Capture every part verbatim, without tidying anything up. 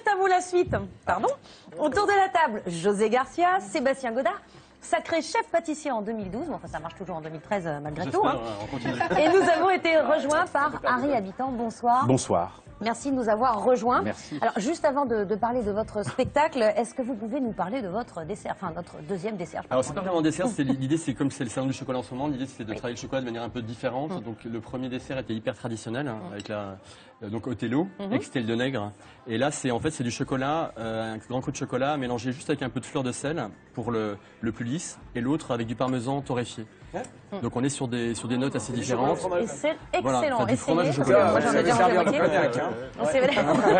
c'est à vous la suite. Pardon. Autour de la table, José Garcia, Sébastien Godard, sacré chef pâtissier en deux mille douze. Bon, enfin, ça marche toujours en deux mille treize euh, malgré tout. Hein. Et nous avons été rejoints par Harry Habitant. Bonsoir. Bonsoir. Merci de nous avoir rejoints. Merci. Alors, juste avant de, de parler de votre spectacle, est-ce que vous pouvez nous parler de votre dessert, enfin, notre deuxième dessert? Alors, c'est pas vraiment un dessert, l'idée, c'est comme c'est le salon du chocolat en ce moment, l'idée, c'est de travailler le chocolat de manière un peu différente. Mm. Donc, le premier dessert était hyper traditionnel, mm. avec la, euh, donc, Othello, mm -hmm. Extel de Nègre. Et là, c'est, en fait, c'est du chocolat, euh, un grand coup de chocolat mélangé juste avec un peu de fleur de sel pour le, le plus lisse, et l'autre avec du parmesan torréfié. Ouais. Donc, on est sur des, sur des notes assez différentes. Et c'est excellent. Voilà, enfin, du fromage au chocolat. Moi, j'en ai déjà mangé moitié. C'est vrai.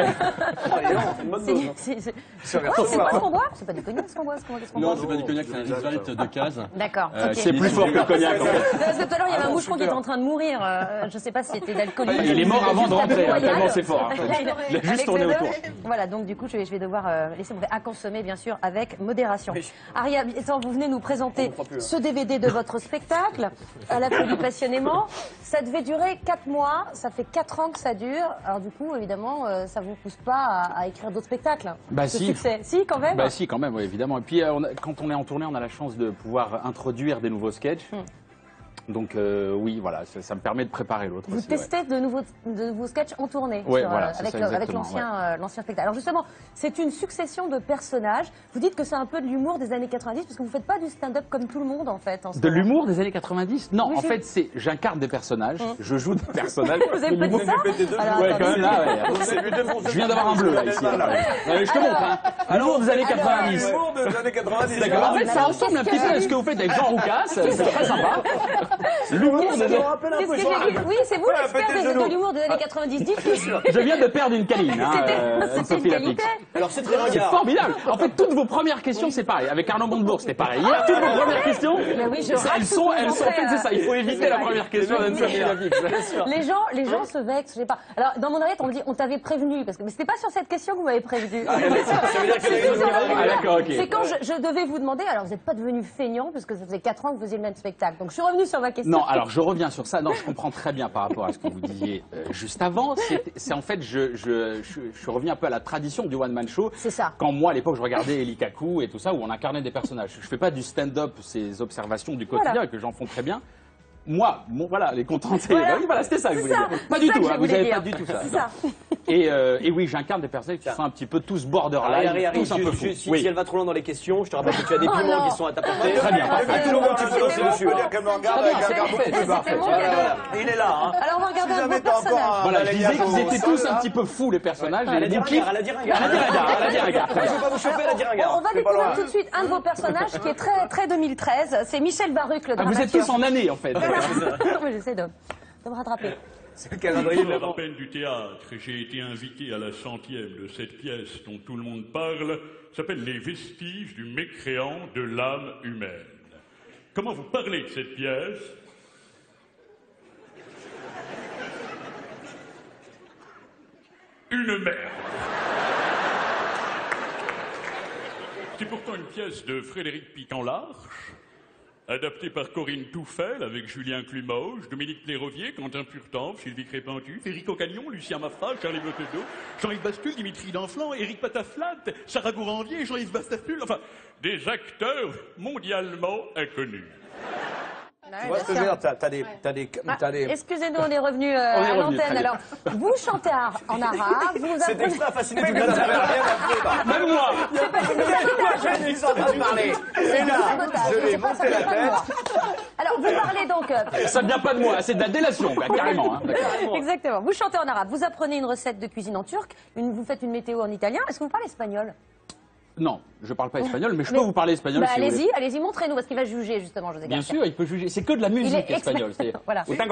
C'est quoi ce qu'on boit? C'est pas du cognac ce qu'on boit? Non, c'est pas du cognac, c'est un Riesling de case. D'accord. Euh, okay. C'est plus fort que le cognac en fait. Parce que tout à l'heure, il y avait un moucheron qui était en train de mourir. Euh, je sais pas si c'était d'alcoolisme. Il est mort avant de rentrer, hein, tellement c'est fort. Hein. Il a juste tourné autour. Voilà, donc du coup, je vais, je vais devoir euh, laisser mon verre à consommer, bien sûr, avec modération. Harry Habitant, vous venez nous présenter ce D V D de votre spectacle, à la folie passionnément. Ça devait durer quatre mois, ça fait quatre ans que ça dure. Alors du coup, évidemment, euh, ça vous pousse pas à, à écrire d'autres spectacles. Bah si. Succès. Si, quand même. Bah si, quand même, oui, évidemment. Et puis, euh, on a, quand on est en tournée, on a la chance de pouvoir introduire des nouveaux sketchs. Hmm. Donc euh, oui, voilà, ça, ça me permet de préparer l'autre. Vous aussi, testez ouais. de, nouveaux, de nouveaux sketchs en tournée ouais, sur, voilà, euh, avec, ça, avec l'ancien ouais. euh, spectacle. Alors justement, c'est une succession de personnages. Vous dites que c'est un peu de l'humour des années quatre-vingt-dix, parce que vous ne faites pas du stand-up comme tout le monde en fait. En de l'humour des années quatre-vingt-dix? Non, oui, en fait, c'est j'incarne des personnages, mmh. je joue des personnages. Vous avez pas dit ça? Alors, ouais, quand même là, ouais. Je viens d'avoir un bleu là ici. Là. Ouais, je te montre, hein. L'humour des années quatre-vingt-dix. L'humour des années quatre-vingt-dix. D'accord. En fait, ça ressemble un petit peu à ce que vous faites avec Jean Roucas. C'est très sympa. L'humour des années oui, c'est vous l'expert de l'humour des années quatre-vingt-dix. Je viens de perdre une câline, hein, euh, Sophie Lapix. Alors c'est très C'est formidable. En fait, toutes vos premières questions, c'est pareil. Avec Arnaud Montebourg, c'était pareil. Hier, toutes vos premières questions, oui, elles sont, elles sont. En fait, c'est ça. Il faut éviter la première question de Sophie Lapix. Les gens, les gens se vexent. Je sais pas. Alors, dans mon oreillette, on me dit, on t'avait prévenu, parce que mais c'était pas sur cette question que vous m'avez prévenu. Ah, ça veut dire que d'accord, ok. C'est quand je, je devais vous demander. Alors, vous n'êtes pas devenu feignant, parce que ça faisait quatre ans que vous faisiez le même spectacle. Donc, je suis revenue sur ma question. Non, alors je reviens sur ça. Non, je comprends très bien par rapport à ce que vous disiez euh, juste avant. C'est en fait, je, je, je, je suis revenu un peu à la tradition du one-man show. C'est ça. Quand moi, à l'époque, je regardais Eli Kaku et tout ça, où on incarnait des personnages. Je fais pas du stand-up, ces observations du quotidien, voilà. Que j'en font très bien. Moi, bon, voilà, les contenter. Voilà, oui, voilà c'était ça que je voulais ça. dire. Pas du tout, hein, vous n'avez dire. pas du tout ça. ça. Et, euh, et oui, j'incarne des personnages qui sont un petit peu tous borderline, Harry, Harry, tous un peu fous. Si, oui. si elle va trop loin dans les questions, je te rappelle que tu as des piments oh, qui sont à ta portée. Très bien. Il est là. Hein. Alors on va regarder un beau personnage. Voilà, je disais qu'ils étaient tous un petit peu fous, les personnages. Elle a dit ringard, elle a dit ringard. Elle a dit ringard. Je vais pas vous chauffer, elle a dit ringard. On va découvrir tout de suite un de vos personnages qui est très, très deux mille treize. C'est Michel Baruch, le dramaturge. Vous êtes tous en année, en fait. J'essaie de, de me rattraper. C'est le calendrier de la peine du théâtre. J'ai été invité à la centième de cette pièce dont tout le monde parle. S'appelle Les vestiges du mécréant de l'âme humaine. Comment vous parlez de cette pièce? Une merde. C'est pourtant une pièce de Frédéric Piquant-Larche, adapté par Corinne Touffel avec Julien Clumoge, Dominique Plérovier, Quentin Purtan, Sylvie Crépintu, Éric Cagnon, Lucien Maffra, Charlie Botedo, Jean-Yves Bastul, Dimitri Danflant, Éric Pataflat, Sarah Gourandier, Jean-Yves Bastaful, enfin, des acteurs mondialement inconnus. Tu vois ce que je veux dire? T'as des... T'as des, ah, des... Excusez-nous, on est revenu euh, à l'antenne. Alors, vous chantez en arabe, vous C'est apprenez... extra fascinant, tu ne savais rien à foutre. Même moi. C'est pas Je suis en train de parler. Et là, je vais monter la tête. Alors, vous parlez donc... Euh... Ça ne vient pas de moi, c'est de la délation, bah, carrément. Hein, exactement. Vous chantez en arabe, vous apprenez une recette de cuisine en turc, une, vous faites une météo en italien. Est-ce que vous parlez espagnol? Non, je parle pas espagnol, mais je peux mais, vous parler espagnol bah, si allez-y, allez-y, montrez-nous, parce qu'il va juger justement, José Garcia. Bien sûr, il peut juger. C'est que de la musique espagnole. Voilà. Je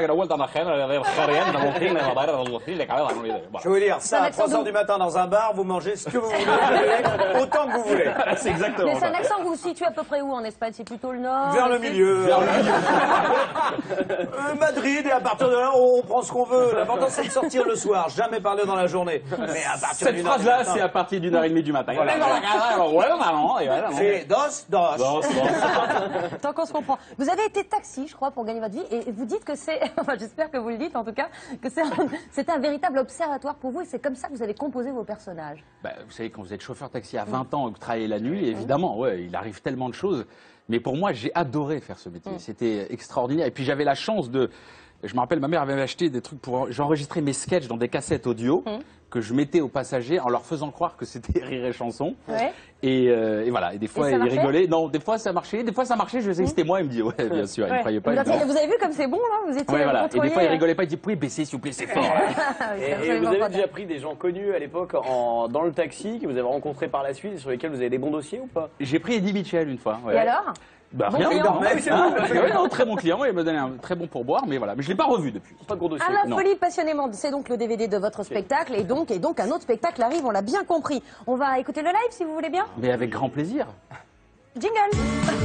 veux dire, ça, à trois heures du matin dans un bar, vous mangez ce que vous voulez, autant que vous voulez. C'est exactement ça. Mais c'est un accent que vous situez à peu près où en Espagne? C'est plutôt le nord? Vers le milieu. Vers le milieu. Madrid, et à partir de là, on prend ce qu'on veut. L'important, c'est de sortir le soir, jamais parler dans la journée. Mais à partir Cette phrase-là, c'est à partir d'une heure et demie du matin. Voilà. la casa de los huérfanos. Y bueno, C'est dos, dos. dos, dos. Tant qu'on se comprend. Vous avez été taxi, je crois, pour gagner votre vie, et vous dites que c'est, enfin, j'espère que vous le dites en tout cas, que c'est un, c'était un véritable observatoire pour vous, et c'est comme ça que vous avez composé vos personnages. Bah, vous savez, quand vous êtes chauffeur taxi à vingt ans et que vous travaillez la nuit, évidemment, ouais, il arrive tellement de choses. Mais pour moi, j'ai adoré faire ce métier. C'était extraordinaire. Et puis j'avais la chance de... Je me rappelle, ma mère avait acheté des trucs pour... J'enregistrais mes sketchs dans des cassettes audio mmh. que je mettais aux passagers en leur faisant croire que c'était Rire et Chanson. Ouais. Et, euh, et voilà. Et des fois, et ils marchait rigolaient. Non, des fois, ça marchait. Des fois, ça marchait. Je sais que c'était moi. Ils me disaient, ouais, bien sûr. Ouais. Ils ne croyaient pas. Vous, avez, vous avez vu comme c'est bon, là? Vous étiez ouais, voilà. Et des fois, ils rigolaient pas. Ils disaient, vous pouvez baisser, s'il vous plaît, c'est fort. et, et vous avez déjà pris des gens connus à l'époque en, dans le taxi que vous avez rencontrés par la suite et sur lesquels vous avez des bons dossiers ou pas? J'ai pris Eddie Mitchell une fois. Ouais. Et alors? Bah, bon rien, non, ah, c'est bon, ouais, non, très bon client, il m'a donné un très bon pourboire, mais voilà, mais je l'ai pas revu depuis. Pas de gros dossier. À la folie passionnément, c'est donc le D V D de votre spectacle, et donc, et donc un autre spectacle arrive, on l'a bien compris. On va écouter le live si vous voulez bien. Mais avec grand plaisir. Jingle.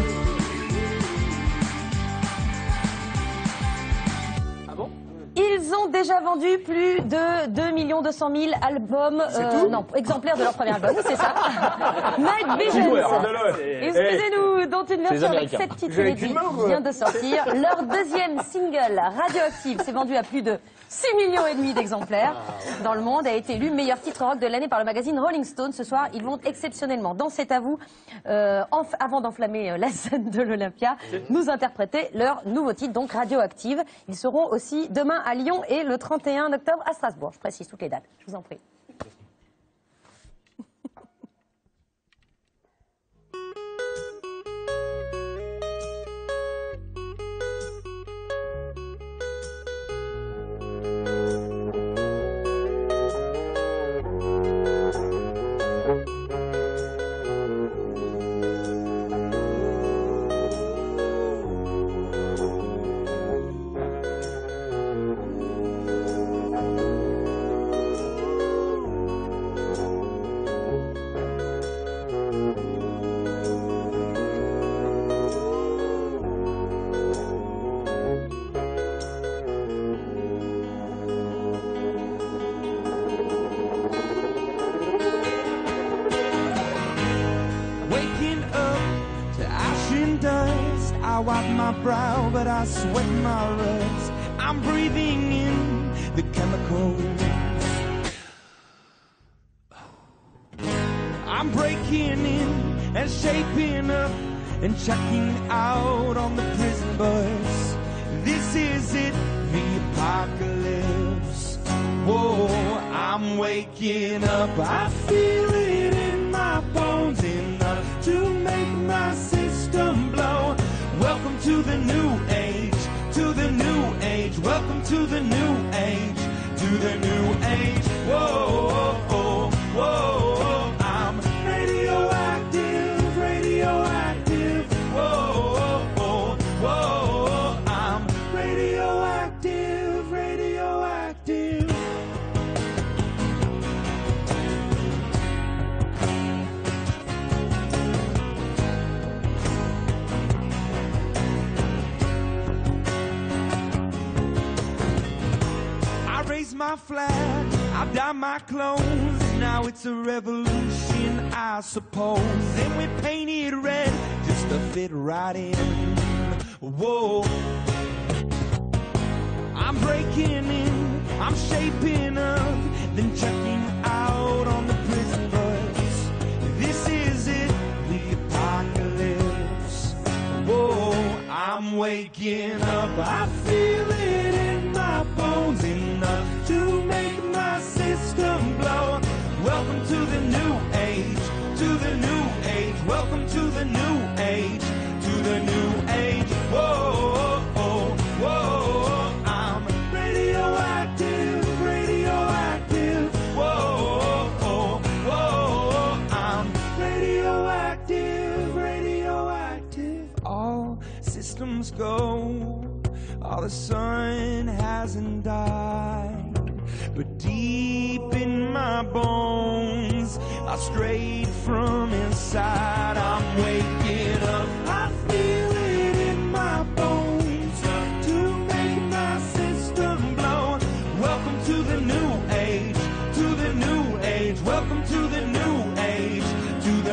Ils ont déjà vendu plus de deux millions deux cent mille albums, euh, non, exemplaires de leur premier album, c'est ça. Night Visions. Excusez-nous, dont une version avec sept titres inédits vient de sortir. Leur deuxième single, Radioactive, s'est vendu à plus de six millions et demi d'exemplaires dans le monde, a été élu meilleur titre rock de l'année par le magazine Rolling Stone. Ce soir, ils vont exceptionnellement, dans C'est à vous, euh, avant d'enflammer la scène de l'Olympia, nous interpréter leur nouveau titre, donc Radioactive. Ils seront aussi demain à Lyon et le trente et un octobre à Strasbourg. Je précise toutes les dates, je vous en prie. I wipe my brow, but I sweat my rust. I'm breathing in the chemicals. I'm breaking in and shaping up and checking out on the prison bus. This is it, the apocalypse. Whoa, I'm waking up. I feel it in my bones enough to make my system blow. Welcome to the new age, to the new age. Welcome to the new age, to the new age. Whoa, whoa, whoa, I'm radioactive, radioactive. Whoa, whoa, whoa, I'm radioactive, radioactive. My flag, I dye my clothes. Now it's a revolution, I suppose. And we paint it red just to fit right in. Whoa, I'm breaking in, I'm shaping up, then checking out on the prison bus. This is it, the apocalypse. Whoa, I'm waking up, I feel it in my bones enough to make my system blow. Welcome to the new age, to the new age. Welcome to the new age, to the new age. Whoa, whoa, whoa, I'm radioactive, radioactive. Whoa, whoa, whoa, I'm radioactive, radioactive. All systems go, all the sun hasn't died. But deep in my bones, I strayed from inside. I'm waking up, I feel it in my bones to make my system blow. Welcome to the new age, to the new age. Welcome to the new age, to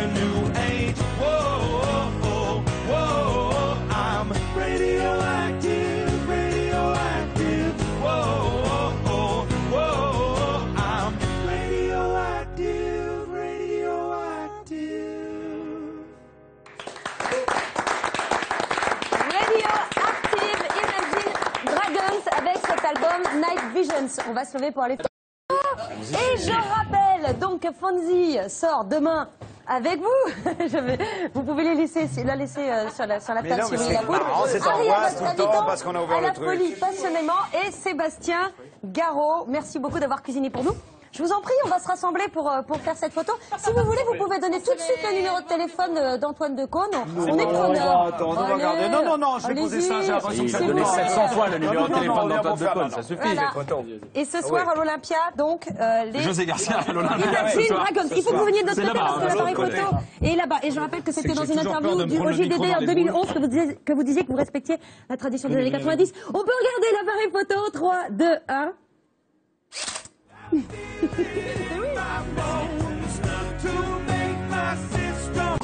album Night Visions. On va se lever pour aller... Et je rappelle donc que Fonzie sort demain avec vous. Je vais, vous pouvez les laisser, la laisser euh, sur la, sur la table non, si mais vous voulez c'est la poudre. marrant, cette Harry, angoisse à tout votre le temps, invitant, parce qu'on a ouvert à le la truc. folie passionnément. Et Sébastien Garot, merci beaucoup d'avoir cuisiné pour nous. Je vous en prie, on va se rassembler pour, euh, pour faire cette photo. Si vous voulez, vous pouvez donner tout de suite le numéro de téléphone euh, d'Antoine Decaune. On est preneur. Attends, on va regarder. Non, non, non, je vais poser ça, j'ai l'impression que Il ça a me donné parle. sept cents fois le numéro de Non, non, téléphone non, d'Antoine on va Decaune, faire, ça suffit. Voilà. Et ce soir à l'Olympia, donc, euh, les... José Garcia à l'Olympia. Imagine Dragons. Il faut que vous veniez de notre C'est côté là-bas, parce que de l'appareil l'autre photo est là-bas. Et je rappelle que c'était que dans j'ai une toujours interview peur de me du prendre au le J D micro D dans en les deux mille onze boules. que vous disiez que, vous disiez que vous respectiez la tradition des années quatre-vingt-dix. On peut regarder l'appareil photo. trois, deux, un.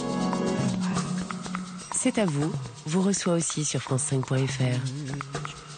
C'est à vous, vous reçoit aussi sur France cinq point F R.